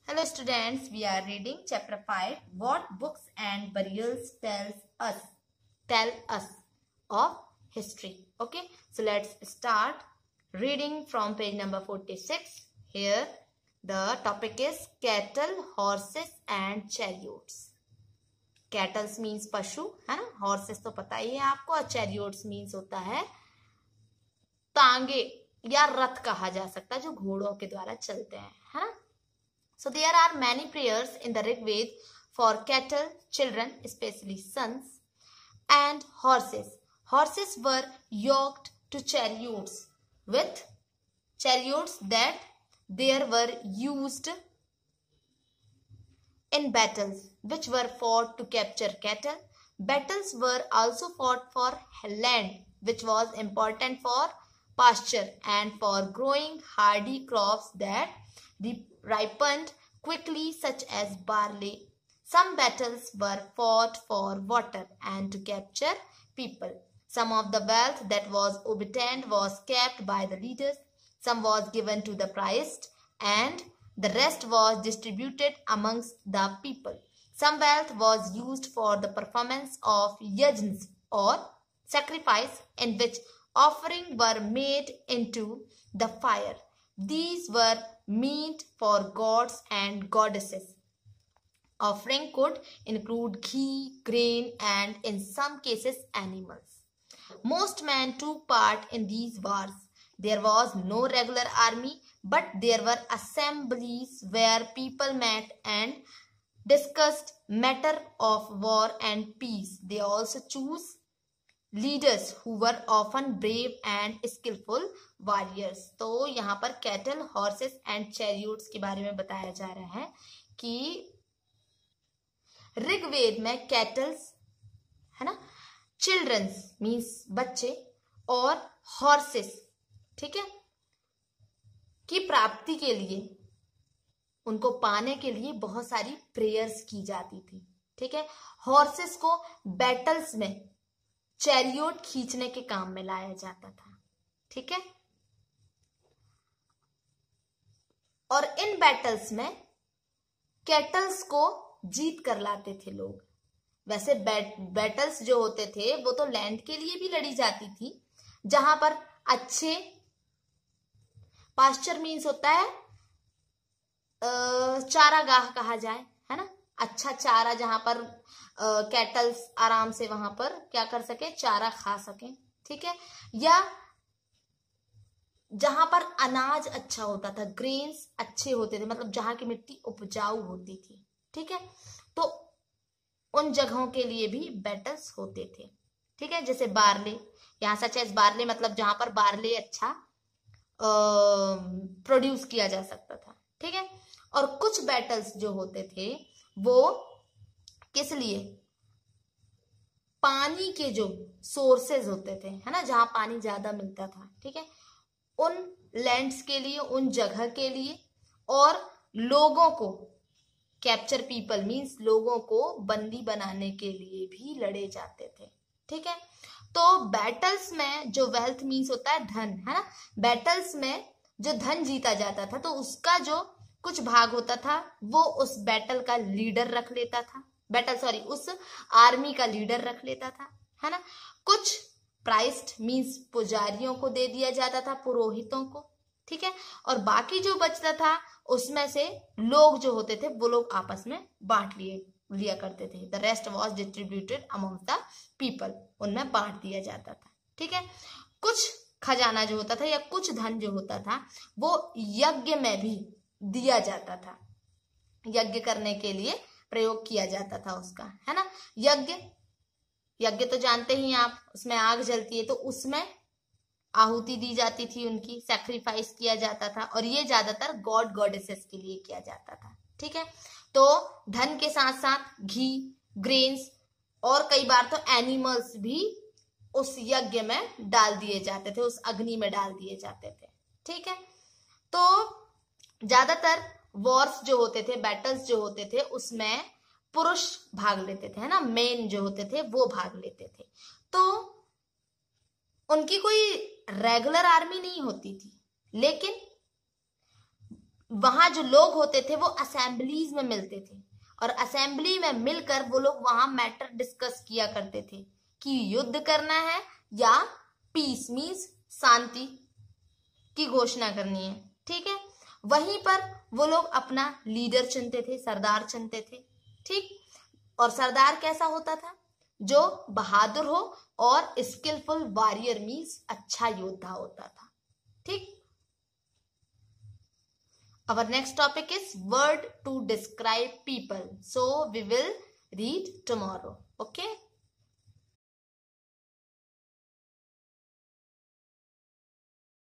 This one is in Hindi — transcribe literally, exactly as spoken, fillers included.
Hello students, we are reading chapter five. What books and burials tells us tell us of history. Okay, so let's start reading from page number forty-six. Here the topic is cattle, horses and chariots. Cattle means पशु है ना, horses तो पता ही है आपको, और chariots means होता है तांगे या रथ कहा जा सकता है जो घोड़ों के द्वारा चलते हैं, है ना. So there are many prayers in the Rig Veda for cattle, children, especially sons, and horses. Horses were yoked to chariots with chariots that there were used in battles, which were fought to capture cattle. Battles were also fought for land, which was important for pasture and for growing hardy crops that ripened quickly, such as barley. Some battles were fought for water and to capture people. Some of the wealth that was obtained was kept by the leaders. Some was given to the priest, and the rest was distributed amongst the people. Some wealth was used for the performance of yajnas or sacrifice, in which offerings were made into the fire. These were meat for gods and goddesses. Offering could include ghee, grain, and in some cases animals. Most men took part in these wars. There was no regular army, but there were assemblies where people met and discussed matter of war and peace. They also chose leaders who were often brave and skillful warriors. तो यहाँ पर कैटल, हॉर्सेस एंड चैरियोट्स के बारे में बताया जा रहा है कि ऋग्वेद में कैटल्स है ना, चिल्ड्रंस मीन्स बच्चे, और हॉर्सेस ठीक है की प्राप्ति के लिए, उनको पाने के लिए बहुत सारी प्रेयर्स की जाती थी. ठीक है, हॉर्सेस को बैटल्स में चैरियोट खींचने के काम में लाया जाता था. ठीक है, और इन बैटल्स में कैटल्स को जीत कर लाते थे लोग. वैसे बैट, बैटल्स जो होते थे वो तो लैंड के लिए भी लड़ी जाती थी, जहां पर अच्छे पास्चर मीन्स होता है चारागाह कहा जाए, है ना, अच्छा चारा जहां पर कैटल्स आराम से वहां पर क्या कर सके, चारा खा सके. ठीक है, या जहां पर अनाज अच्छा होता था, ग्रेन्स अच्छे होते थे, मतलब जहां की मिट्टी उपजाऊ होती थी. ठीक है, तो उन जगहों के लिए भी बैटल्स होते थे. ठीक है, जैसे बार्ले, यहां सच है बार्ले मतलब जहां पर बार्ले अच्छा प्रोड्यूस किया जा सकता था. ठीक है, और कुछ बैटल्स जो होते थे वो किस लिए, पानी के जो सोर्सेज होते थे, है ना, जहां पानी ज्यादा मिलता था. ठीक है, उन लैंड्स के लिए, उन जगह के लिए, और लोगों को कैप्चर पीपल मींस लोगों को बंदी बनाने के लिए भी लड़े जाते थे. ठीक है, तो बैटल्स में जो वेल्थ मींस होता है धन, है ना, बैटल्स में जो धन जीता जाता था तो उसका जो कुछ भाग होता था वो उस बैटल का लीडर रख लेता था, बैटल सॉरी उस आर्मी का लीडर रख लेता था, है ना. कुछ प्राइस्ट मींस पुजारियों को दे दिया जाता था, पुरोहितों को. ठीक है, और बाकी जो बचता था उसमें से लोग जो होते थे वो लोग आपस में बांट लिए लिया करते थे. The rest was distributed among the people, उनमें बांट दिया जाता था. ठीक है, कुछ खजाना जो होता था या कुछ धन जो होता था वो यज्ञ में भी दिया जाता था, यज्ञ करने के लिए प्रयोग किया जाता था उसका, है ना. यज्ञ यज्ञ तो जानते ही आप, उसमें आग जलती है तो उसमें आहुति दी जाती थी, उनकी सैक्रिफाइस किया जाता था, और ये ज्यादातर गॉड गॉडेसेस के लिए किया जाता था. ठीक है, तो धन के साथ साथ घी, ग्रेन्स और कई बार तो एनिमल्स भी उस यज्ञ में डाल दिए जाते थे, उस अग्नि में डाल दिए जाते थे. ठीक है, तो ज्यादातर वॉर्स जो होते थे, बैटल्स जो होते थे उसमें पुरुष भाग लेते थे, है ना, मेन जो होते थे वो भाग लेते थे. तो उनकी कोई रेगुलर आर्मी नहीं होती थी, लेकिन वहां जो लोग होते थे वो असेंबलीज में मिलते थे और असेंबली में मिलकर वो लोग वहां मैटर डिस्कस किया करते थे कि युद्ध करना है या पीस मीन्स शांति की घोषणा करनी है। ठीक है, वहीं पर वो लोग अपना लीडर चुनते थे, सरदार चुनते थे। ठीक, और सरदार कैसा होता था? जो बहादुर हो और स्किलफुल वॉरियर मीन्स अच्छा योद्धा होता था। ठीक, our next topic is word to describe people, so we will read tomorrow. Okay.